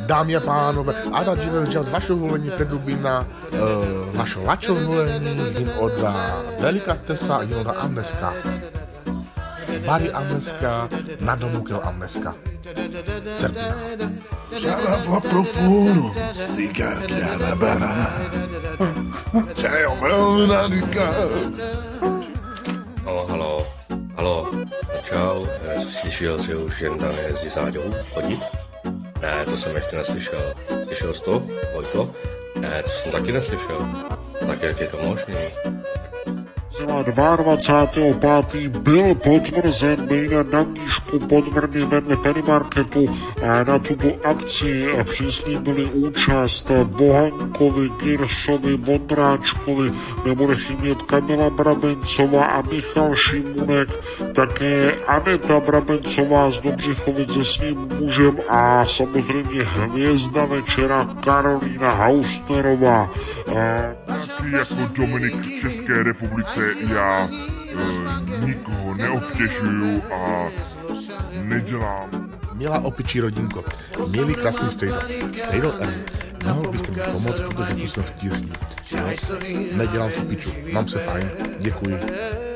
Dámy a pánové, Ada Givergia, z vašeho volení predubina, vašeho lačo volení, jim oda delikatesa, jim oda amneska. Bari amneska, nadomukel amneska. Cerpina. Sarava profundo, cigarra banana. Čajo, melodika. No, halo, čau, slyšel, že už jen tam jezdí Sáďou chodit? Ne, to jsem ještě neslyšel. Slyšel jsi to, Vojto? Ne, to jsem taky neslyšel. Tak jak je to možný? 22.5. byl potvrzen jménem na knížku Podvrny vedle Pennymarketu a na tuto akci přislíbili účast Bohankovi, Giršovi, Vondráčkovi, nebude chybět Kamila Brabencová a Michal Šimunek, také Aneta Brabencová z Dobřichovic se svým mužem a samozřejmě hvězda večera Karolína Hausnerová. Taky jako Dominik v České republice já nikoho neobtěžuju a nedělám. Milá opičí rodinko, milý krásný Strejdo R, mohl byste mi pomoct, protože tu jsem v tísni. Nedělám si piču, mám se fajn, děkuji.